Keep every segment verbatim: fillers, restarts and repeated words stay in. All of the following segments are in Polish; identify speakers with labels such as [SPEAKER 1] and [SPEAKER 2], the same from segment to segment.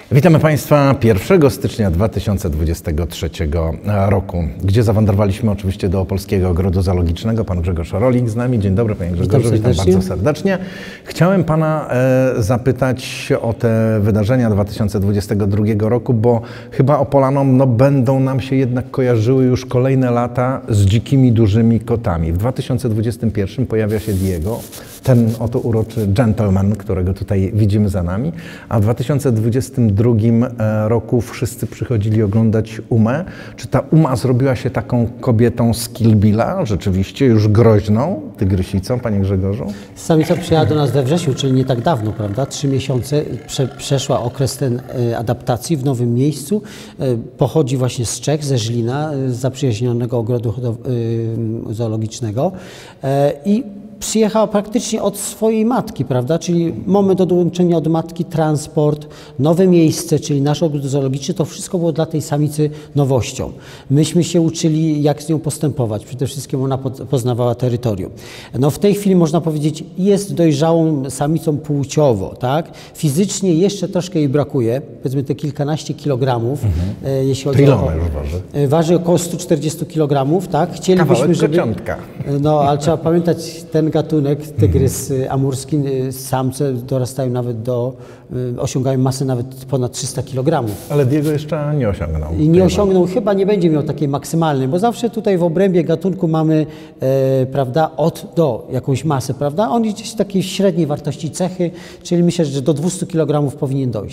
[SPEAKER 1] Witamy Państwa pierwszego stycznia dwa tysiące dwudziestego trzeciego roku, gdzie zawędrowaliśmy oczywiście do Opolskiego Ogrodu Zoologicznego. Pan Grzegorz Rolik z nami. Dzień dobry, Panie Grzegorzu. Witam, Witam bardzo serdecznie. Chciałem Pana e, zapytać o te wydarzenia dwa tysiące dwudziestego drugiego roku, bo chyba Opolanom no, będą nam się jednak kojarzyły już kolejne lata z dzikimi, dużymi kotami. W dwa tysiące dwudziestym pierwszym pojawia się Diego, ten oto uroczy gentleman, którego tutaj widzimy za nami, a w dwa tysiące dwudziestym drugim roku wszyscy przychodzili oglądać Umę. Czy ta Uma zrobiła się taką kobietą z Kill Billa, rzeczywiście już groźną tygrysicą, Panie Grzegorzu?
[SPEAKER 2] Samica przyjechała do nas we wrześniu, czyli nie tak dawno, prawda? Trzy miesiące prze, przeszła okres ten e, adaptacji w nowym miejscu. E, pochodzi właśnie z Czech, ze Żlina, z zaprzyjaźnionego ogrodu e, zoologicznego e, i przyjechała praktycznie od swojej matki, prawda? Czyli moment odłączenia od matki, transport, nowe miejsce, czyli nasz ogród zoologiczny, to wszystko było dla tej samicy nowością. Myśmy się uczyli, jak z nią postępować. Przede wszystkim ona poznawała terytorium. No w tej chwili można powiedzieć, jest dojrzałą samicą płciowo, tak? Fizycznie jeszcze troszkę jej brakuje, powiedzmy te kilkanaście kilogramów. Mhm. Jeśli chodzi
[SPEAKER 1] Ile
[SPEAKER 2] o,
[SPEAKER 1] ona już waży?
[SPEAKER 2] Waży około stu czterdziestu kilogramów, tak? Chcielibyśmy,
[SPEAKER 1] Kawałek
[SPEAKER 2] żeby...
[SPEAKER 1] kociątka.
[SPEAKER 2] No, ale trzeba pamiętać, ten gatunek, tygrys amurski, samce dorastają nawet do, osiągają masę nawet ponad trzysta kilogramów.
[SPEAKER 1] Ale Diego jeszcze nie osiągnął.
[SPEAKER 2] I nie osiągnął, chyba nie będzie miał takiej maksymalnej, bo zawsze tutaj w obrębie gatunku mamy, e, prawda, od do jakąś masę, prawda? On gdzieś takiej średniej wartości cechy, czyli myślę, że do dwustu kilogramów powinien dojść.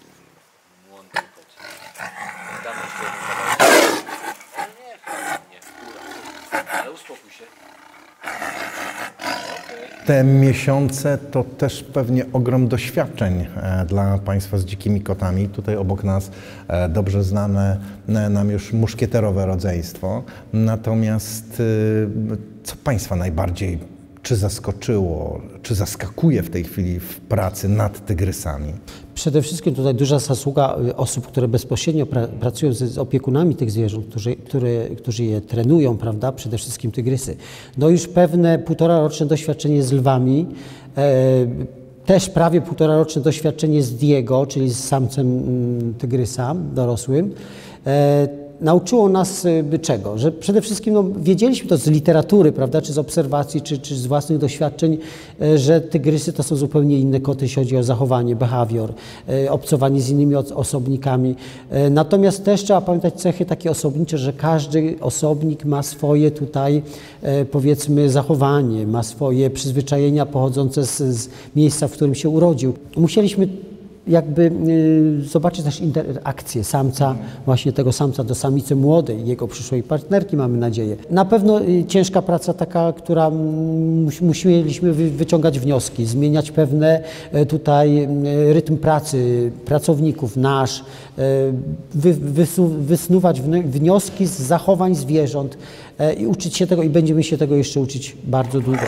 [SPEAKER 1] Te miesiące to też pewnie ogrom doświadczeń dla Państwa z dzikimi kotami. Tutaj obok nas dobrze znane nam już muszkieterowe rodzeństwo. Natomiast co Państwa najbardziej czy zaskoczyło, czy zaskakuje w tej chwili w pracy nad tygrysami?
[SPEAKER 2] Przede wszystkim tutaj duża zasługa osób, które bezpośrednio pra pracują z, z opiekunami tych zwierząt, którzy, które, którzy je trenują, prawda, przede wszystkim tygrysy. No już pewne półtora roczne doświadczenie z lwami, e, też prawie półtora roczne doświadczenie z Diego, czyli z samcem mm, tygrysa dorosłym. E, Nauczyło nas y, czego? Że przede wszystkim no, wiedzieliśmy to z literatury, prawda, czy z obserwacji, czy, czy z własnych doświadczeń, y, że tygrysy to są zupełnie inne koty, jeśli chodzi o zachowanie, behawior, y, obcowanie z innymi osobnikami. Y, natomiast też trzeba pamiętać cechy takie osobnicze, że każdy osobnik ma swoje tutaj, y, powiedzmy, zachowanie, ma swoje przyzwyczajenia pochodzące z, z miejsca, w którym się urodził. Musieliśmy jakby y, zobaczyć też interakcję samca, właśnie tego samca do samicy młodej, jego przyszłej partnerki, mamy nadzieję. Na pewno y, ciężka praca taka, która mus, musieliśmy wy, wyciągać wnioski, zmieniać pewne y, tutaj y, rytm pracy pracowników nasz, y, wy, wysu, wysnuwać wnioski z zachowań zwierząt y, i uczyć się tego i będziemy się tego jeszcze uczyć bardzo długo.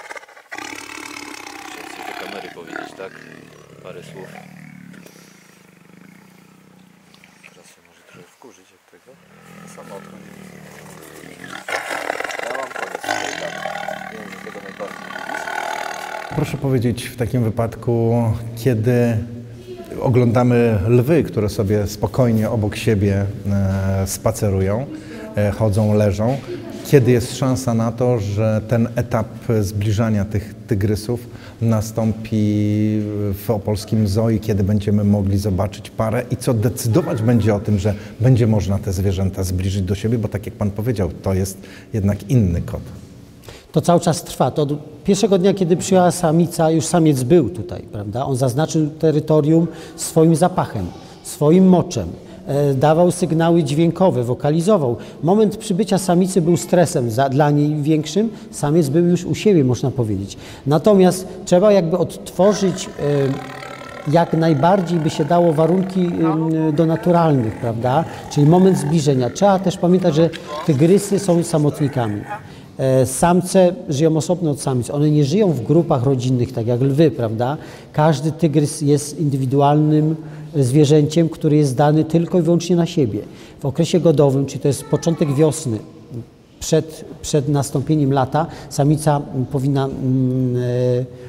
[SPEAKER 3] Chciałem do kamery powiedzieć, tak? Parę słów. Teraz się może trochę wkurzyć od tego. Samo odchodzi. Ja mam koniec swojej damy. Wiem, że tego najbardziej lubisz.
[SPEAKER 1] Proszę powiedzieć w takim wypadku, kiedy oglądamy lwy, które sobie spokojnie obok siebie e, spacerują, e, chodzą, leżą, kiedy jest szansa na to, że ten etap zbliżania tych tygrysów nastąpi w opolskim zoo i kiedy będziemy mogli zobaczyć parę i co decydować będzie o tym, że będzie można te zwierzęta zbliżyć do siebie, bo tak jak Pan powiedział, to jest jednak inny kot.
[SPEAKER 2] To cały czas trwa. To od pierwszego dnia, kiedy przyjechała samica, już samiec był tutaj, prawda? On zaznaczył terytorium swoim zapachem, swoim moczem. Dawał sygnały dźwiękowe, wokalizował. Moment przybycia samicy był stresem za, dla niej większym, samiec był już u siebie, można powiedzieć. Natomiast trzeba jakby odtworzyć e, jak najbardziej by się dało warunki e, do naturalnych, prawda? Czyli moment zbliżenia. Trzeba też pamiętać, że tygrysy są samotnikami. E, samce żyją osobno od samic. One nie żyją w grupach rodzinnych, tak jak lwy, prawda? Każdy tygrys jest indywidualnym zwierzęciem, który jest dany tylko i wyłącznie na siebie. W okresie godowym, czyli to jest początek wiosny, przed, przed nastąpieniem lata, samica powinna mm,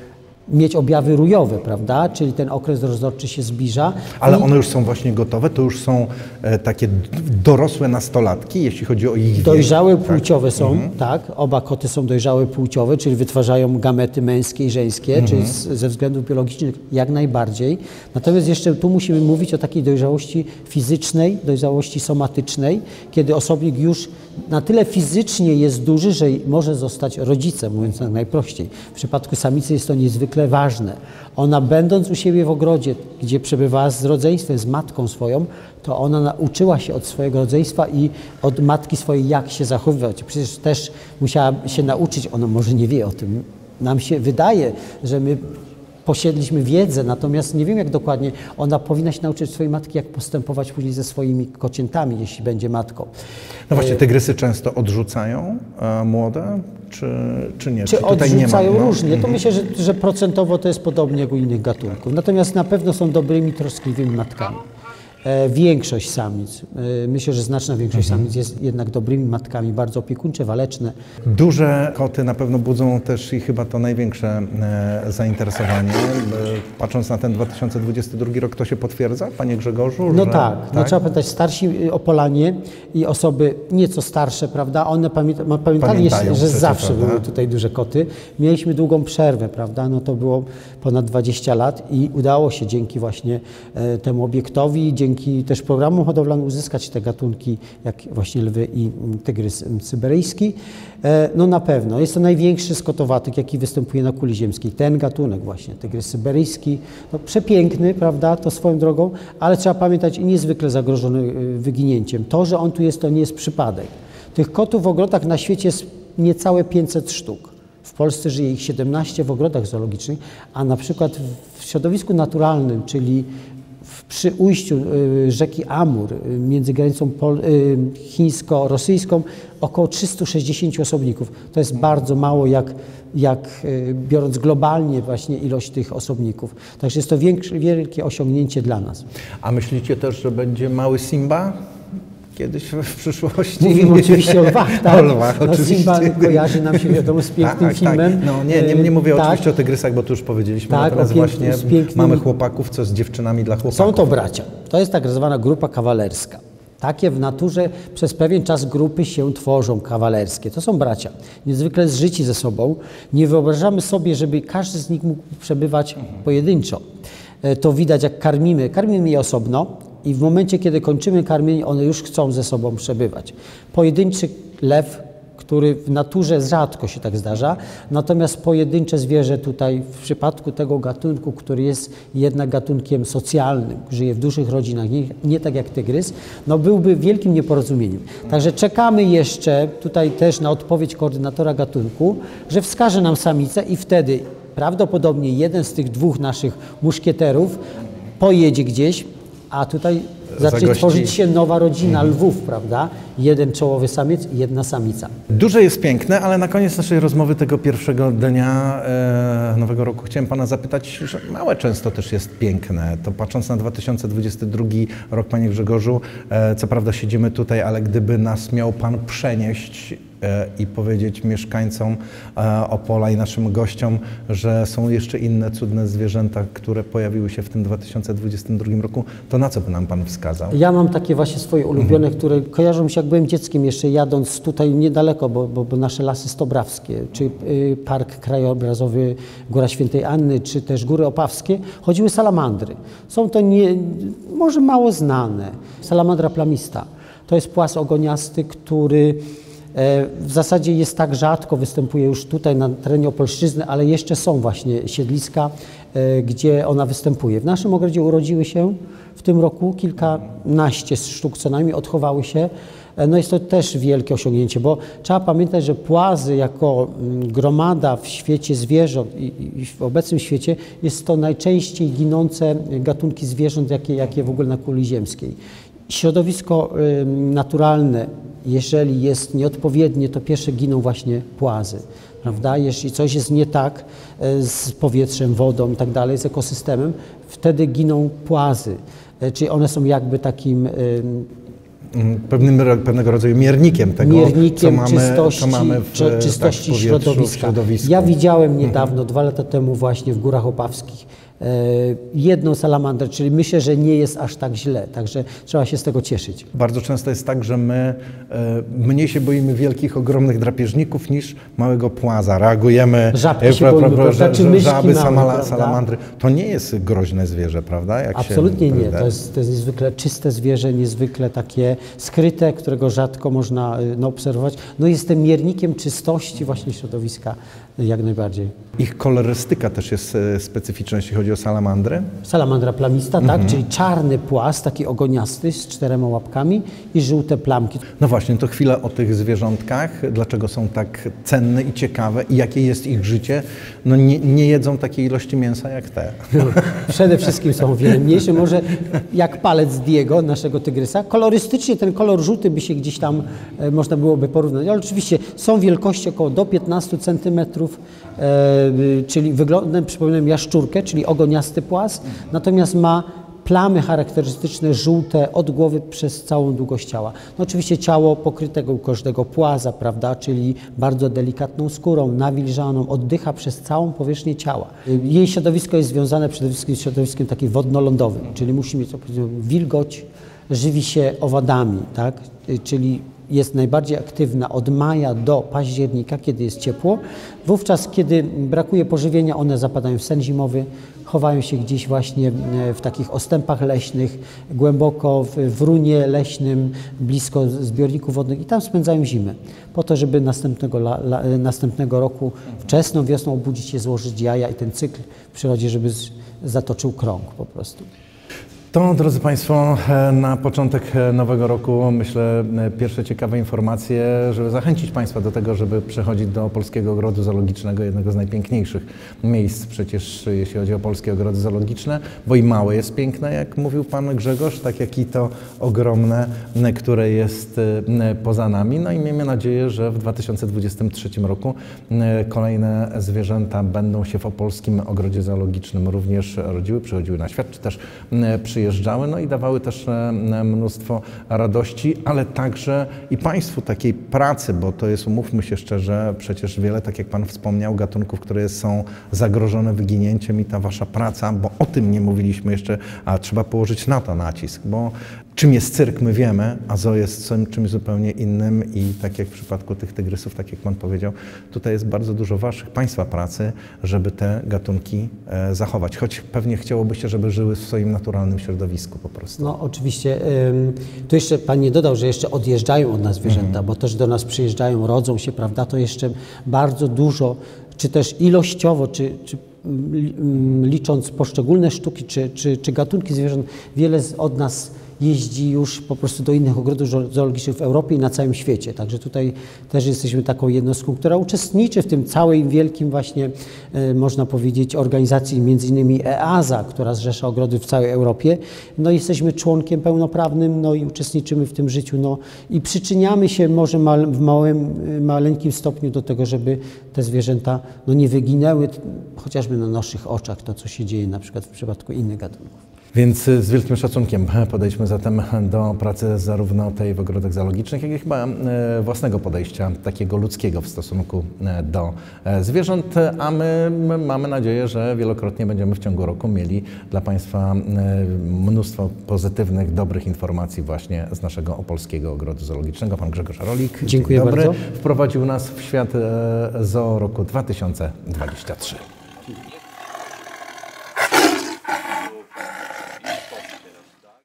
[SPEAKER 2] mieć objawy rójowe, prawda? Czyli ten okres rozrodczy się zbliża.
[SPEAKER 1] Ale
[SPEAKER 2] I
[SPEAKER 1] one już są właśnie gotowe, to już są e, takie dorosłe nastolatki, jeśli chodzi o ich wiek.
[SPEAKER 2] Dojrzałe płciowe
[SPEAKER 1] tak?
[SPEAKER 2] są,
[SPEAKER 1] Mhm.
[SPEAKER 2] tak? Oba koty są dojrzałe płciowe, czyli wytwarzają gamety męskie i żeńskie,
[SPEAKER 1] Mhm.
[SPEAKER 2] czyli z, ze względów biologicznych jak najbardziej. Natomiast jeszcze tu musimy mówić o takiej dojrzałości fizycznej, dojrzałości somatycznej, kiedy osobnik już na tyle fizycznie jest duży, że może zostać rodzicem, mówiąc tak najprościej. W przypadku samicy jest to niezwykle ważne. Ona, będąc u siebie w ogrodzie, gdzie przebywała z rodzeństwem, z matką swoją, to ona nauczyła się od swojego rodzeństwa i od matki swojej, jak się zachowywać. Przecież też musiała się nauczyć, ona może nie wie o tym. Nam się wydaje, że my posiedliśmy wiedzę, natomiast nie wiem, jak dokładnie ona powinna się nauczyć swojej matki, jak postępować później ze swoimi kociętami, jeśli będzie matką.
[SPEAKER 1] No właśnie, tygrysy często odrzucają e, młode, czy, czy nie?
[SPEAKER 2] Czy,
[SPEAKER 1] czy tutaj
[SPEAKER 2] odrzucają
[SPEAKER 1] nie ma, no?
[SPEAKER 2] różnie. To myślę, że, że procentowo to jest podobnie jak u innych gatunków. Natomiast na pewno są dobrymi, troskliwymi matkami. E, większość samic, e, myślę, że znaczna większość
[SPEAKER 1] Mhm.
[SPEAKER 2] samic jest jednak dobrymi matkami, bardzo opiekuńcze, waleczne.
[SPEAKER 1] Duże koty na pewno budzą też i chyba to największe e, zainteresowanie. E, patrząc na ten dwa tysiące dwudziesty drugi rok, to się potwierdza, panie Grzegorzu?
[SPEAKER 2] No
[SPEAKER 1] że,
[SPEAKER 2] tak, no trzeba pamiętać, starsi Opolanie i osoby nieco starsze, prawda, one pamięta, ma- pamiętali,
[SPEAKER 1] Pamiętają
[SPEAKER 2] że
[SPEAKER 1] przecież,
[SPEAKER 2] zawsze
[SPEAKER 1] prawda?
[SPEAKER 2] były tutaj duże koty. Mieliśmy długą przerwę, prawda, no to było ponad dwadzieścia lat i udało się dzięki właśnie e, temu obiektowi, dzięki też programom hodowlanym uzyskać te gatunki, jak właśnie lwy i mm, tygrys mm, syberyjski. E, no na pewno, jest to największy z kotowatek, jaki występuje na kuli ziemskiej. Ten gatunek właśnie, tygrys syberyjski, no przepiękny, prawda, to swoją drogą, ale trzeba pamiętać i niezwykle zagrożony y, wyginięciem. To, że on tu jest, to nie jest przypadek. Tych kotów w ogrodach na świecie jest niecałe pięćset sztuk. W Polsce żyje ich siedemnaście w ogrodach zoologicznych, a na przykład w środowisku naturalnym, czyli w, przy ujściu y, rzeki Amur y, między granicą pol, y, chińsko-rosyjską około trzystu sześćdziesięciu osobników. To jest bardzo mało, jak, jak y, biorąc globalnie właśnie ilość tych osobników. Także jest to większe, wielkie osiągnięcie dla nas.
[SPEAKER 1] A myślicie też, że będzie mały Simba kiedyś w przyszłości?
[SPEAKER 2] Mówimy oczywiście o lwach, tak?
[SPEAKER 1] O lwach,
[SPEAKER 2] no,
[SPEAKER 1] oczywiście.
[SPEAKER 2] Simba kojarzy nam się wiadomo z pięknym
[SPEAKER 1] tak,
[SPEAKER 2] filmem.
[SPEAKER 1] Tak. No, nie, nie, nie mówię
[SPEAKER 2] E,
[SPEAKER 1] oczywiście
[SPEAKER 2] tak.
[SPEAKER 1] o tygrysach, bo tu już powiedzieliśmy,
[SPEAKER 2] Tak,
[SPEAKER 1] natomiast
[SPEAKER 2] o pięk-
[SPEAKER 1] właśnie
[SPEAKER 2] z pięknymi-
[SPEAKER 1] mamy chłopaków, co z dziewczynami dla chłopaków.
[SPEAKER 2] Są to bracia. To jest tak zwana grupa kawalerska. Takie w naturze przez pewien czas grupy się tworzą kawalerskie. To są bracia, niezwykle zżyci ze sobą. Nie wyobrażamy sobie, żeby każdy z nich mógł przebywać pojedynczo. E, To widać, jak karmimy. Karmimy je osobno i w momencie, kiedy kończymy karmienie, one już chcą ze sobą przebywać. Pojedynczy lew, który w naturze rzadko się tak zdarza, natomiast pojedyncze zwierzę tutaj w przypadku tego gatunku, który jest jednak gatunkiem socjalnym, żyje w dużych rodzinach, nie, nie tak jak tygrys, no byłby wielkim nieporozumieniem. Także czekamy jeszcze tutaj też na odpowiedź koordynatora gatunku, że wskaże nam samicę i wtedy prawdopodobnie jeden z tych dwóch naszych muszkieterów pojedzie gdzieś, a tutaj zacznie
[SPEAKER 1] Zagości.
[SPEAKER 2] tworzyć się nowa rodzina lwów, prawda? Jeden czołowy samiec i jedna samica.
[SPEAKER 1] Duże jest piękne, ale na koniec naszej rozmowy tego pierwszego dnia e, Nowego Roku chciałem pana zapytać, że małe często też jest piękne. To patrząc na dwa tysiące dwudziesty drugi rok, panie Grzegorzu, e, co prawda siedzimy tutaj, ale gdyby nas miał pan przenieść e, i powiedzieć mieszkańcom e, Opola i naszym gościom, że są jeszcze inne cudne zwierzęta, które pojawiły się w tym dwa tysiące dwudziestym drugim roku, to na co by nam pan wskazał?
[SPEAKER 2] Ja mam takie właśnie swoje ulubione, które kojarzą mi się, jak byłem dzieckiem jeszcze jadąc tutaj niedaleko, bo, bo, bo nasze lasy stobrawskie, czy y, Park Krajobrazowy Góra Świętej Anny, czy też Góry Opawskie, chodziły salamandry. Są to nie, może mało znane. Salamandra plamista. To jest płas ogoniasty, który e, w zasadzie jest tak rzadko, występuje już tutaj na terenie Opolszczyzny, ale jeszcze są właśnie siedliska, e, gdzie ona występuje. W naszym ogrodzie urodziły się w tym roku kilkanaście sztuk co najmniej, odchowały się. No jest to też wielkie osiągnięcie, bo trzeba pamiętać, że płazy jako gromada w świecie zwierząt i, i w obecnym świecie jest to najczęściej ginące gatunki zwierząt, jakie, jakie w ogóle na kuli ziemskiej. Środowisko y, naturalne, jeżeli jest nieodpowiednie, to pierwsze giną właśnie płazy. Prawda? Jeśli coś jest nie tak y, z powietrzem, wodą i tak dalej, z ekosystemem, wtedy giną płazy. Y, czyli one są jakby takim y,
[SPEAKER 1] pewnym, pewnego rodzaju miernikiem tego,
[SPEAKER 2] miernikiem
[SPEAKER 1] co mamy,
[SPEAKER 2] czystości,
[SPEAKER 1] co mamy w,
[SPEAKER 2] czy, czystości
[SPEAKER 1] tak, w powietrzu,
[SPEAKER 2] środowiska.
[SPEAKER 1] W środowisku.
[SPEAKER 2] Ja widziałem niedawno, mhm. dwa lata temu właśnie w Górach Opawskich e, jedną salamandrę, czyli myślę, że nie jest aż tak źle, także trzeba się z tego cieszyć.
[SPEAKER 1] Bardzo często jest tak, że my e, mniej się boimy wielkich, ogromnych drapieżników niż małego płaza. Reagujemy,
[SPEAKER 2] żabki
[SPEAKER 1] e,
[SPEAKER 2] się
[SPEAKER 1] pra, pra,
[SPEAKER 2] boimy,
[SPEAKER 1] pra,
[SPEAKER 2] prawda?
[SPEAKER 1] że,
[SPEAKER 2] Czy myszki
[SPEAKER 1] żaby,
[SPEAKER 2] małe,
[SPEAKER 1] samala, salamandry. To nie jest groźne zwierzę, prawda? Jak
[SPEAKER 2] Absolutnie
[SPEAKER 1] się,
[SPEAKER 2] nie. To jest, to jest niezwykle czyste zwierzę, niezwykle takie skryte, którego rzadko można no, obserwować. No jestem miernikiem czystości właśnie środowiska jak najbardziej.
[SPEAKER 1] Ich kolorystyka też jest specyficzna, jeśli chodzi o salamandry?
[SPEAKER 2] Salamandra plamista,
[SPEAKER 1] mhm.
[SPEAKER 2] tak, czyli czarny płas, taki ogoniasty z czterema łapkami i żółte plamki.
[SPEAKER 1] No właśnie, to chwilę o tych zwierzątkach. Dlaczego są tak cenne i ciekawe i jakie jest ich życie? No nie, nie jedzą takiej ilości mięsa jak te.
[SPEAKER 2] No, przede wszystkim są o wiele mniejsze, może jak palec Diego, naszego tygrysa. Kolorystycznie ten kolor żółty by się gdzieś tam e, można byłoby porównać, ale oczywiście są wielkości około do piętnastu centymetrów, e, czyli wyglądem przypominam jaszczurkę, czyli ogoniasty płas, natomiast ma plamy charakterystyczne żółte od głowy przez całą długość ciała. No oczywiście ciało pokrytego u każdego płaza, prawda, czyli bardzo delikatną skórą, nawilżaną, oddycha przez całą powierzchnię ciała. Jej środowisko jest związane przede wszystkim z środowiskiem takim wodno-lądowym, czyli musi mieć wilgoć, żywi się owadami, tak, czyli jest najbardziej aktywna od maja do października, kiedy jest ciepło. Wówczas, kiedy brakuje pożywienia, one zapadają w sen zimowy, chowają się gdzieś właśnie w takich ostępach leśnych, głęboko w, w runie leśnym, blisko zbiorników wodnych i tam spędzają zimę, po to, żeby następnego, la, la, następnego roku wczesną wiosną obudzić się, złożyć jaja i ten cykl w przyrodzie, żeby z, zatoczył krąg po prostu.
[SPEAKER 1] To, drodzy Państwo, na początek nowego roku, myślę, pierwsze ciekawe informacje, żeby zachęcić Państwa do tego, żeby przychodzić do Polskiego Ogrodu Zoologicznego, jednego z najpiękniejszych miejsc przecież, jeśli chodzi o polskie ogrody zoologiczne, bo i małe jest piękne, jak mówił Pan Grzegorz, tak jak i to ogromne, które jest poza nami. No i miejmy nadzieję, że w dwa tysiące dwudziestym trzecim roku kolejne zwierzęta będą się w Opolskim Ogrodzie Zoologicznym również rodziły, przychodziły na świat, czy też przyjeżdżały. No i dawały też mnóstwo radości, ale także i Państwu takiej pracy, bo to jest, umówmy się szczerze, przecież wiele, tak jak Pan wspomniał, gatunków, które są zagrożone wyginięciem i ta Wasza praca, bo o tym nie mówiliśmy jeszcze, a trzeba położyć na to nacisk, bo czym jest cyrk, my wiemy, a zoo jest czymś zupełnie innym i tak jak w przypadku tych tygrysów, tak jak Pan powiedział, tutaj jest bardzo dużo Waszych, Państwa pracy, żeby te gatunki e, zachować, choć pewnie chciałoby się, żeby żyły w swoim naturalnym środowisku po prostu.
[SPEAKER 2] No oczywiście, ym, tu jeszcze Pan nie dodał, że jeszcze odjeżdżają od nas zwierzęta, mhm. bo też do nas przyjeżdżają, rodzą się, prawda, to jeszcze bardzo dużo, czy też ilościowo, czy, czy licząc poszczególne sztuki, czy, czy, czy gatunki zwierząt, wiele od nas jeździ już po prostu do innych ogrodów zoologicznych w Europie i na całym świecie. Także tutaj też jesteśmy taką jednostką, która uczestniczy w tym całym wielkim właśnie, e, można powiedzieć, organizacji, między innymi E A S A, która zrzesza ogrody w całej Europie. No jesteśmy członkiem pełnoprawnym, no i uczestniczymy w tym życiu, no i przyczyniamy się może mal, w małym, maleńkim stopniu do tego, żeby te zwierzęta no, nie wyginęły, chociażby na naszych oczach, to co się dzieje na przykład w przypadku innych gatunków.
[SPEAKER 1] Więc z wielkim szacunkiem podejdźmy zatem do pracy zarówno tej w ogrodach zoologicznych, jak i chyba własnego podejścia, takiego ludzkiego w stosunku do zwierząt, a my mamy nadzieję, że wielokrotnie będziemy w ciągu roku mieli dla Państwa mnóstwo pozytywnych, dobrych informacji właśnie z naszego Opolskiego Ogrodu Zoologicznego. Pan Grzegorz Rolik,
[SPEAKER 2] dziękuję
[SPEAKER 1] dzień dobry,
[SPEAKER 2] bardzo.
[SPEAKER 1] Wprowadził nas w świat zoo roku dwa tysiące dwudziestego trzeciego.